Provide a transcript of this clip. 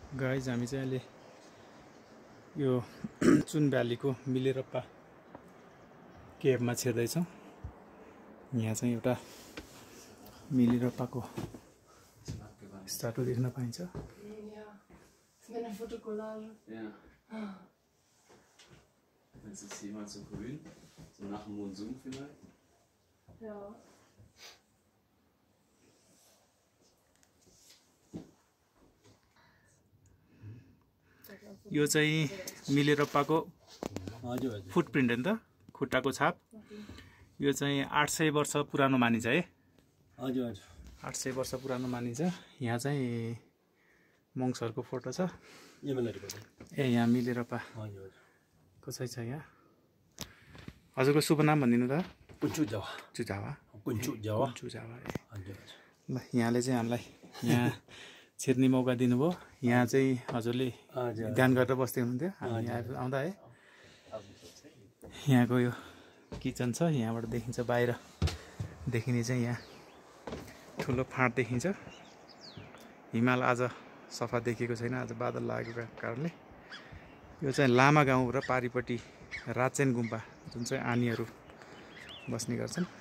Guys हामी चाहिँ अहिले यो चुन भ्यालीको मिलेरप्पा केभमा छिर्दैछौँ। यहाँ चाहिँ एउटा मिलेरप्पाको स्ट्याटु देख्न पाइन्छ। Met een fotocollage. Ja. Jetzt ist jemand so grün, so nach dem Monsun vielleicht. Ja. यो चाहिँ मिलेरप्पाको फुटप्रिन्ट हो नि त, खुट्टाको छाप। यो चाहिँ 800 वर्ष पुरानो मानिन्छ है। हजुर हजुर 800 वर्ष पुरानो मानिन्छ। यहाँ चाहिँ मङ्सहरूको फोटो छ। ए यहाँ मिलेरप्पा कसै छ यहाँ। हजुरको शुभ नाम भनिदिनु त। चुजावा ल यहाँले चाहिँ हामीलाई यहाँ छिर्ने मौका दिनुभयो। यहाँ चाहिँ हजुरले ध्यान गरेर बस्दै हुनुहुन्थ्यो हामी यहाँ आउँदा है। यहाँको यो किचन छ, यहाँबाट देखिन्छ बाहिर देखिने चाहिँ यहाँ ठुलो फाँट देखिन्छ। हिमाल आज सफा देखिएको छैन, आज बादल लागेको कारणले। यो चाहिँ लामा गाउँ र पारिपट्टि राचेन गुम्पा जुन चाहिँ आनीहरू बस्ने गर्छन्।